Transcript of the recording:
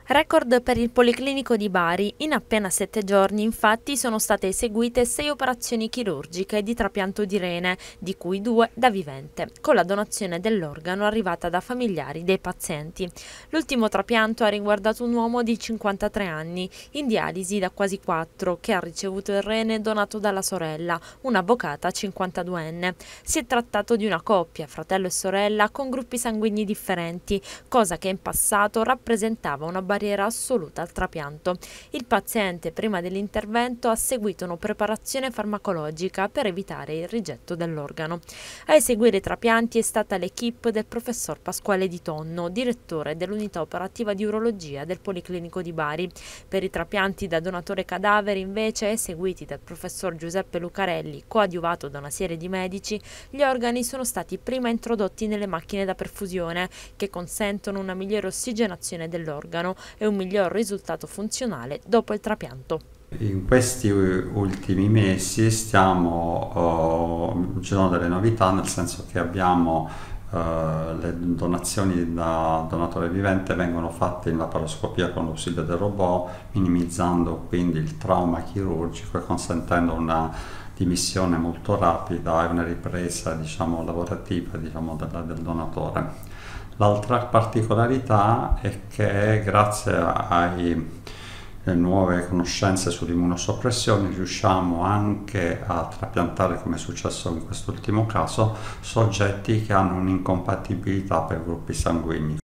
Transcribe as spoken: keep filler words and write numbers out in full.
Record per il Policlinico di Bari. In appena sette giorni, infatti, sono state eseguite sei operazioni chirurgiche di trapianto di rene, di cui due da vivente, con la donazione dell'organo arrivata da familiari dei pazienti. L'ultimo trapianto ha riguardato un uomo di cinquantatré anni, in dialisi da quasi quattro, che ha ricevuto il rene donato dalla sorella, un'avvocata cinquantaduenne. Si è trattato di una coppia, fratello e sorella, con gruppi sanguigni differenti, cosa che in passato rappresentava una barriera assoluta al trapianto. Il paziente, prima dell'intervento, ha seguito una preparazione farmacologica per evitare il rigetto dell'organo. A eseguire i trapianti è stata l'equipe del professor Pasquale Di Tonno, direttore dell'unità operativa di urologia del Policlinico di Bari. Per i trapianti da donatore cadavere, invece, eseguiti dal professor Giuseppe Lucarelli, coadiuvato da una serie di medici, gli organi sono stati prima introdotti nelle macchine da perfusione, che consentono una migliore ossigenazione dell'organo e un miglior risultato funzionale dopo il trapianto. In questi ultimi mesi stiamo, uh, ci sono delle novità, nel senso che abbiamo uh, le donazioni da donatore vivente vengono fatte in laparoscopia con l'ausilio del robot, minimizzando quindi il trauma chirurgico e consentendo una dimissione molto rapida e una ripresa, diciamo, lavorativa, diciamo, del, del donatore. L'altra particolarità è che grazie ai nuove conoscenze sull'immunosoppressione riusciamo anche a trapiantare, come è successo in quest'ultimo caso, soggetti che hanno un'incompatibilità per gruppi sanguigni.